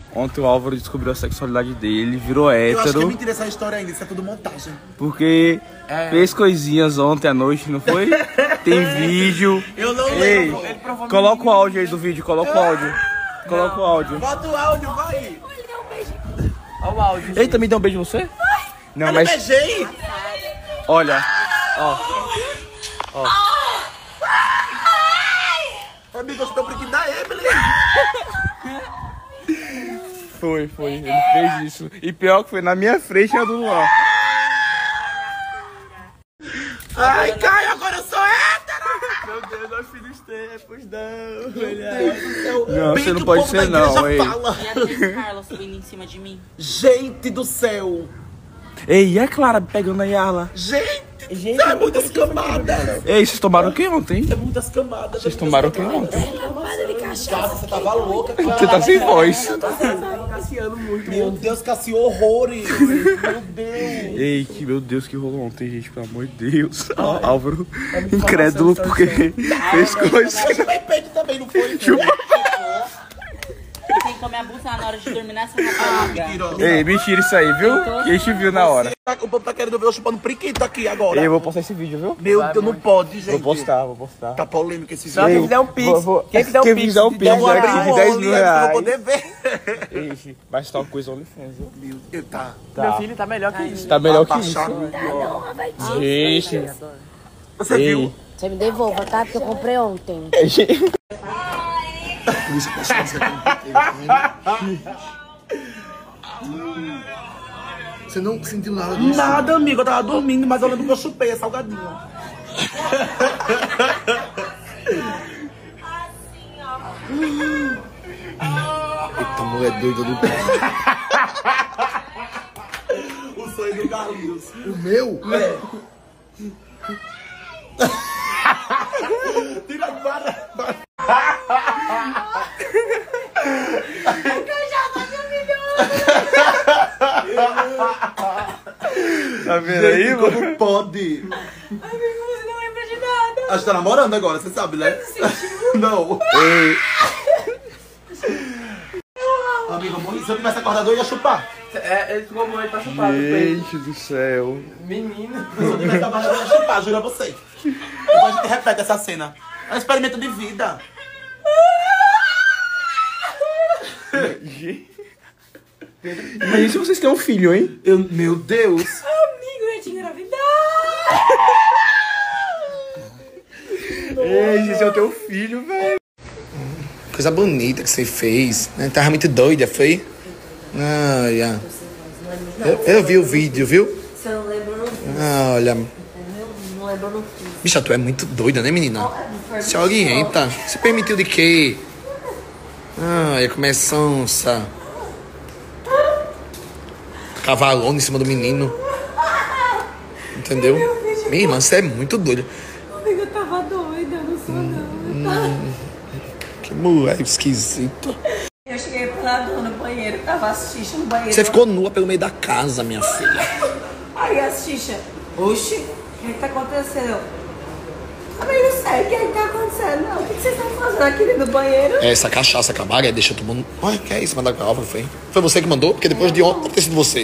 Ontem o Álvaro descobriu a sexualidade dele, virou hétero. Eu acho que é mentira essa história ainda, isso é tudo montagem. Porque fez coisinhas ontem à noite, não foi? Tem vídeo. Eu não Ei, lembro. coloca o áudio aí do vídeo, coloca o áudio. Coloca o áudio. Bota o áudio, vai. Olha o áudio. Ele também deu um beijo em você? Não, Eu mas beijei. olha, ó. Amigo, eu estou brinquedo da Emily. Foi, ele fez isso. E pior que foi na minha frente a do Luan. Ai, Caio, agora eu sou hétero. Meu Deus, nós filhos tempos, não. Não, você não pode ser não, ei. E a Cris Carla subindo em cima de mim. Gente do céu. Ei, e a Clara pegando a Yala? Gente, é muitas camadas. Ei, vocês tomaram o que ontem? É muitas camadas. Vocês tomaram o que ontem? Cara, você tava louca, cara. Você tá sem voz. Passeando muito. Meu Deus, Cassi, horrores. Meu Deus. Ei, meu Deus, que rolou ontem, gente, pelo amor de Deus. Álvaro, incrédulo porque fez coisa. Chupa peito também, não foi? Tem que comer a buceta na hora de dormir nessa rapariga. Mentirosa. Ei, mentira isso aí, viu? Que a gente viu na hora. O povo tá querendo ver eu chupando priquito aqui agora. Ei, eu vou postar esse vídeo, viu? Meu Deus, não pode, gente. Vou postar. Tá polêmico esse Só vídeo. quem fizer um pix. Quem fizer um Quem pix. fizer um de pix, Eu vou né, abrir que de um 10 Only, mil eu não vou reais. poder ver. Ei, vai estar uma coisa OnlyFans, viu? Meu Deus, tá. Meu filho tá melhor que isso. Tá melhor que isso. Baixado. Gente, Você ei. viu? Você me devolva, tá? Porque eu comprei ontem. Você não sentiu nada disso? Nada, amigo. Eu tava dormindo, mas eu lembro que eu chupei a salgadinho. Eita, mulher doida do pé. O sonho do Carlinhos. O meu? Tira a vara. Tá vendo aí, mano? Como pode? Amigo, você não lembra de nada. A gente tá namorando agora, você sabe, né? Não. Ei, Amigo, amor, se eu tivesse acordado, eu ia chupar. Ele ficou muito pra chupar. Menino. gente do céu. Se eu tivesse acordado, eu ia chupar, juro a você. Depois a gente repete essa cena. É um experimento de vida. Imagina se vocês têm um filho, hein? Meu Deus. Amigo, eu ia te engravidar. Ei, gente, eu tenho um filho, velho. Coisa bonita que você fez, né? Tava muito doida, foi? Ah, yeah. Eu vi o vídeo, viu? Você não lembra, não fiz. Ah, olha. Não lembra, não fiz. Bicha, tu é muito doida, né, menina? Se orienta. Se permitiu de quê? Ai, como é sonsa. Cavalona em cima do menino. Entendeu? Minha irmã, você é muito doida. Amigo, eu tava doida, eu não sou não. Que mulher esquisita. Eu cheguei lá no banheiro, tava as xixas no banheiro. Você ficou nua pelo meio da casa, minha filha. Aí as xixas. Oxi, o que tá acontecendo? Amigo, sério, o que tá acontecendo? Não, o que vocês estão fazendo aqui dentro do banheiro? Essa cachaça cabaré deixa todo mundo... Olha, que é isso? Mandar com a Álvaro, foi? Foi você que mandou? Porque depois de ontem, deve ter sido você.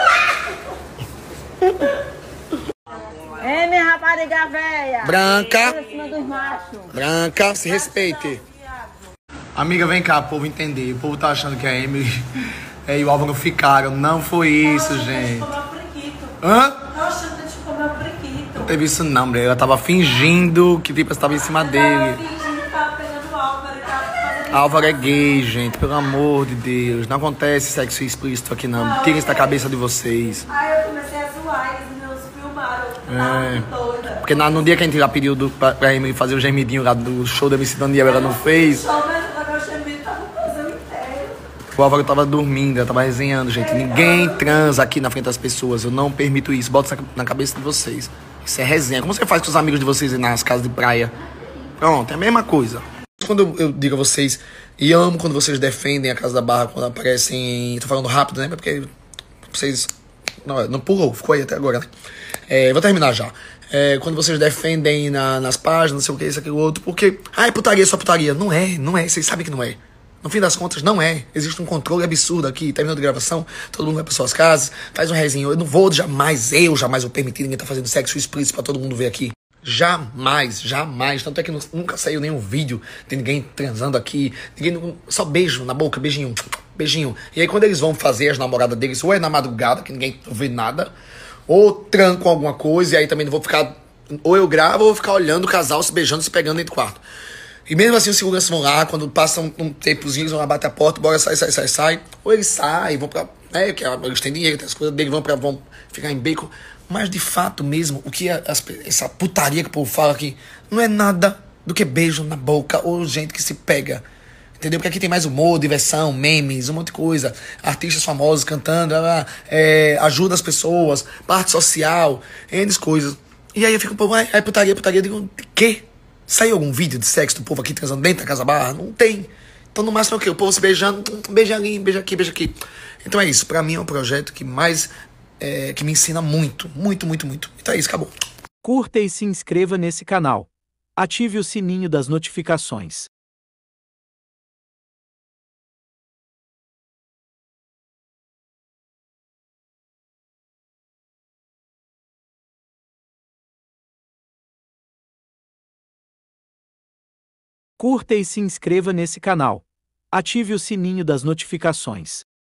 Ei, minha rapariga velha. Branca. Em cima dos machos. Branca, se respeite. Amiga, vem cá, o povo entender. O povo tá achando que a Emily e o Álvaro ficaram. Não foi isso, gente. Hã? Nossa, eu te comer o prequito. Não teve isso não, mulher. Ela tava fingindo que tipo, estava em cima dele. Fingindo que tava pegando o Álvaro e tava fazendo. Álvaro é gay, gente. Pelo amor de Deus. Não acontece sexo explícito aqui, não. Tirem isso da cabeça de vocês. Aí eu comecei a zoar e eles meus filmaram. Eu tava muito doida. Porque no dia que a gente lá pediu pra Emily fazer o gemidinho lá do show da MC Daniel, ela não fez. Só mas agora o Xambi tava fazendo inteiro. O Álvaro tava dormindo, ela tava resenhando, gente. Ninguém transa aqui na frente das pessoas. Eu não permito isso. Bota isso na cabeça de vocês. Isso é resenha. Como você faz com os amigos de vocês aí nas casas de praia? Pronto, é a mesma coisa. Quando eu digo a vocês, e amo quando vocês defendem a Casa da Barra, quando aparecem... Tô falando rápido, né? Porque vocês... Não pulou, ficou aí até agora, né? Vou terminar já. Quando vocês defendem nas páginas, não sei o que, isso, aquilo, outro, porque... Ah, é putaria, só putaria. Não é, vocês sabem que não é. No fim das contas, não é. Existe um controle absurdo aqui. Terminou de gravação, todo mundo vai para suas casas, faz um rezinho. Eu não vou jamais vou permitir ninguém tá fazendo sexo explícito pra todo mundo ver aqui. Jamais. Tanto é que nunca saiu nenhum vídeo de ninguém transando aqui. Só beijo na boca, beijinho. E aí quando eles vão fazer as namoradas deles, ou é na madrugada, que ninguém vê nada, ou trancam alguma coisa, e aí também não vou ficar... Ou eu gravo, ou vou ficar olhando o casal se beijando, se pegando dentro do quarto. E mesmo assim os seguranças vão lá, quando passam um tempozinho, eles vão lá bater a porta, bora, sai. Ou eles saem, vão pra... que eles têm dinheiro, tem as coisas deles, vão ficar em beco. Mas de fato mesmo, o que essa putaria que o povo fala aqui, não é nada do que beijo na boca ou gente que se pega. Entendeu? Porque aqui tem mais humor, diversão, memes, um monte de coisa. Artistas famosos cantando, ajuda as pessoas, parte social, N coisas. E aí eu fico, pô, putaria. Eu digo, de quê? Saiu algum vídeo de sexo do povo aqui transando dentro da Casa Barra? Não tem. Então no máximo é o quê? O povo se beijando, beija ali, beija aqui. Então é isso. Pra mim é um projeto que mais... que me ensina muito. Então é isso, acabou. Curta e se inscreva nesse canal. Ative o sininho das notificações. Curta e se inscreva nesse canal. Ative o sininho das notificações.